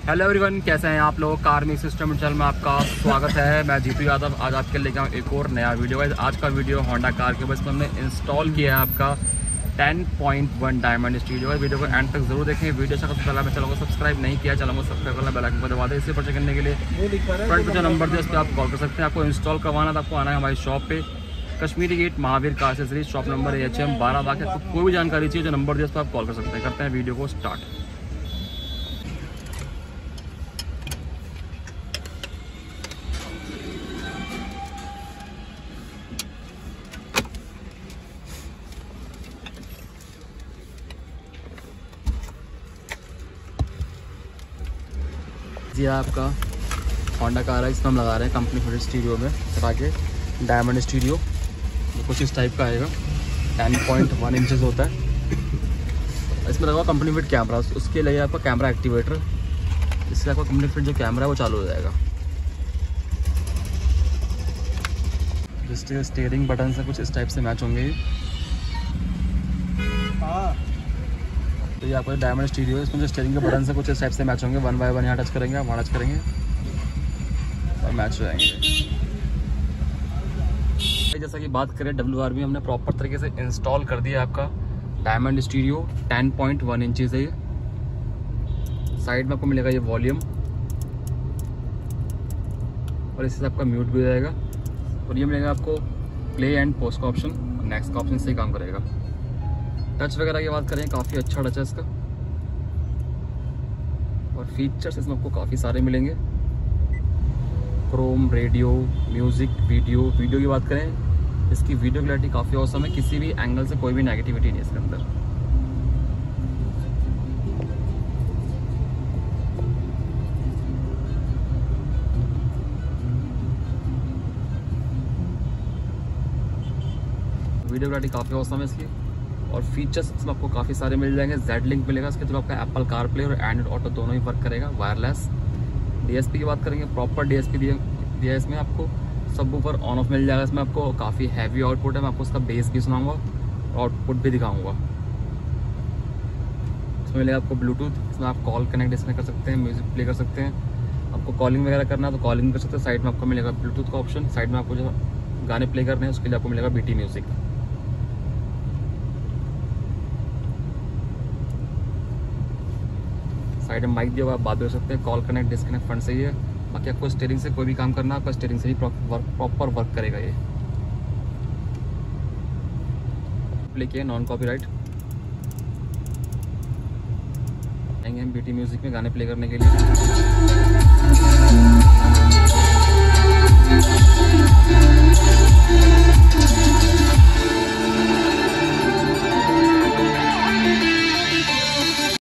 Hello everyone, कैसे हैं आप लोग। कार मेक सिस्टम चैनल में आपका स्वागत है। मैं जीतू यादव आज आपके लेके आऊँ एक और नया वीडियो है। आज का वीडियो होंडा कार के बस हमने इंस्टॉल किया है आपका 10.1 डायमंड स्टूडियो है। वीडियो को एंड तक जरूर देखें। वीडियो अच्छा सबसे पहले मैं चैनल को सब्सक्राइब नहीं किया, चैनल को सब्सक्राइब करना, बेल आइकन को दबा दें। इसे परचेज करने के लिए फ्रंट पे जो नंबर दिया उस पर आप कॉल कर सकते हैं। आपको इंस्टॉल करवाना था, आपको आना है हमारी शॉप पे, Kashmiri Gate, Mahavir car accessories, shop number HM 12 बाकी। आपको कोई भी जानकारी चाहिए जो नंबर दिया उस पर आप कॉल कर सकते हैं। करते हैं वीडियो को स्टार्ट। ये आपका होंडा कार है, इसमें हम लगा रहे हैं कंपनी फिटेड स्टीरियो में चला के डायमंड स्टीरियो। कुछ इस टाइप का आएगा, 10.1 इंचेस होता है। इसमें लगा कंपनी फिट कैमरा, उसके लिए आपका कैमरा एक्टिवेटर, इससे आपका कंपनी फिट जो कैमरा है वो चालू हो जाएगा। जिसके स्टीयरिंग बटन से कुछ इस टाइप से मैच होंगे। तो ये आपका डायमंड स्टीरियो है, इसमें जो स्टीयरिंग के बटन से कुछ इस टाइप से मैच होंगे। 1 बाय 1 यहाँ टच करेंगे, आप वहाँ टच करेंगे और मैच हो जाएंगे। जैसा कि बात करें WRV, हमने प्रॉपर तरीके से इंस्टॉल कर दिया आपका डायमंड स्टीरियो। 10.1 इंचेस है ये। साइड में आपको मिलेगा ये वॉल्यूम और इससे आपका म्यूट भी हो जाएगा। और ये मिलेगा आपको प्ले एंड पोस्ट का ऑप्शन, नेक्स्ट का ऑप्शन से ही काम करेगा। टच वगैरह की बात करें, काफ़ी अच्छा टच है इसका और फीचर्स इसमें आपको काफ़ी सारे मिलेंगे। क्रोम, रेडियो, म्यूज़िक, वीडियो की बात करें, इसकी वीडियो क्लैरिटी काफ़ी औसम है। किसी भी एंगल से कोई भी नेगेटिविटी नहीं है इसके अंदर। वीडियो क्लैरिटी काफ़ी औसम है इसकी और फीचर्स इसमें आपको काफ़ी सारे मिल जाएंगे। जेड लिंक मिलेगा, इसके थ्रू आपका एप्पल कार प्ले और एंड्रॉइड ऑटो दोनों ही वर्क करेगा। वायरलेस DSP की बात करेंगे, प्रॉपर DSP दिया है इसमें। आपको सब ऊपर ऑन ऑफ मिल जाएगा। इसमें आपको काफ़ी हैवी आउटपुट है, मैं आपको उसका बेस भी सुनाऊंगा और आउटपुट भी दिखाऊंगा। इसमें मिलेगा आपको ब्लूटूथ, इसमें आप कॉल कनेक्ट इसमें कर सकते हैं, म्यूजिक प्ले कर सकते हैं। आपको कॉलिंग वगैरह करना है तो कॉलिंग कर सकते हैं। साइड में आपको मिलेगा ब्लूटूथ का ऑप्शन, साइड में आपको जो गाने प्ले करने हैं उसके लिए आपको मिलेगा BT म्यूजिक। साइड में माइक दिया हुआ, आप बात कर सकते हैं। कॉल कनेक्ट, डिस्कनेक्ट फ्रंट से ही है। बाकी आपको स्टीयरिंग से कोई भी काम करना है, आपका स्टीयरिंग से ही प्रॉपर वर्क करेगा ये। प्ले किया नॉन कॉपीराइट, आएंगे हम BT म्यूजिक में गाने प्ले करने के लिए।